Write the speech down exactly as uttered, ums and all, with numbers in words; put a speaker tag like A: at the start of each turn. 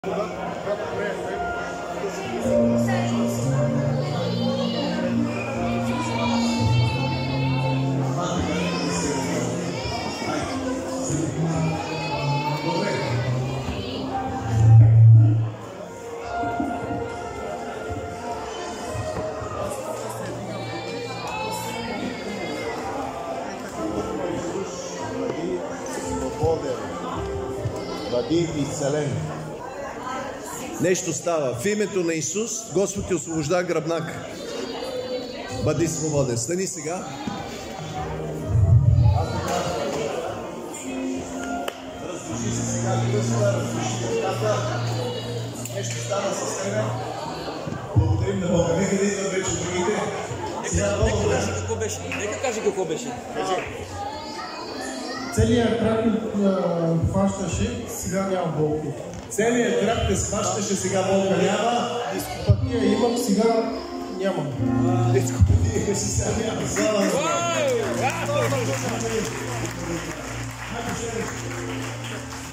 A: Бъди изцелен. Нещо става. В името на Исус Господ ти освобожда гръбнак. Бъди свободен. Стани сега. Раздвижи се сега кръста, раздвижи кръстата. Нещо стана с тебе. Благодарим на Бога. Нека да идват вече другите.
B: Нека каже какво беше. Нека каже какво беше.
C: Целият крак хващаше, сега няма болки.
A: Целият крак те схващаше, сега болка няма.
C: Дископатия имам, сега няма.
A: Дископатия си сега няма. Зала.